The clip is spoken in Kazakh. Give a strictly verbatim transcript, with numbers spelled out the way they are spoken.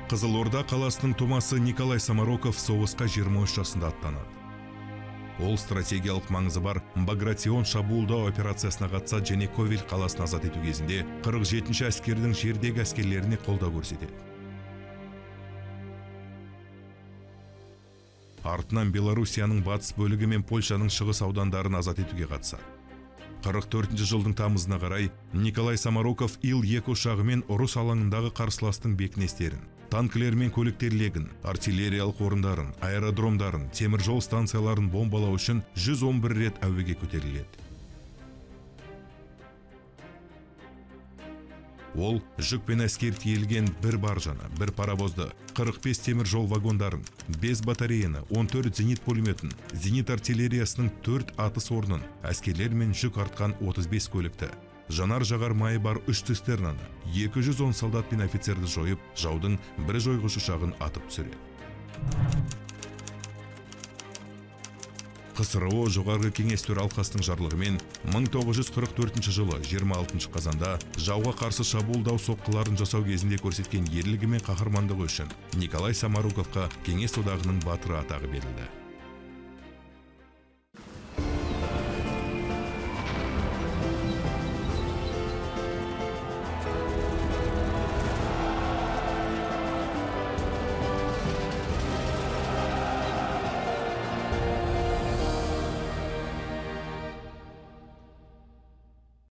Қызылорда қаласының тумасы Николай Самароков соғысқа жиырма үш жасында аттанады. Ол стратегиялық маңызы бар Багратион шабуылдау операциясына қатысады және Ковель қаласын азат ету кезінде қырық жетінші әскердің жердегі әскерлеріне қолдау көрсетеді. Артынан Белоруссияның батыс бөлігі мен Польшаның шығыс аудандарын азат етуге қатысады. қырық төртінші жылдың тамызына қарай Николай Самароков Ил екі ұшағымен ұрыс алаңындағы қарсыластың бекіністерін, танкілер мен көліктер легін, артиллериялық орындарын, аэродромдарын, темір жол станцияларын бомбалау үшін жүз он бір рет әуеге көтеріледі. Ол жүк пен әскер тиелген бір баржаны, бір паровозды, қырық бес темір жол вагондарын, бес батареяны, он төрт зенит пулеметін, зенит артиллериясының төрт атыс орнын, әскерлер мен жүк артқан отыз бес көлікті, жанар жағар майы бар үш цистернаны, екі жүз он солдат пен офицерді жойып, жаудың бір жойғыш ұшағын атып түсіреді. КСРО жоғарғы кеңес төралқасының жарлығымен мың тоғыз жүз қырық төртінші жылы жиырма алтыншы қазанда жауға қарсы шабуылдау соққыларын жасау кезінде көрсеткен ерлігі мен қаһармандығы үшін Николай Самароковқа Кеңес одағының батыры атағы берілді.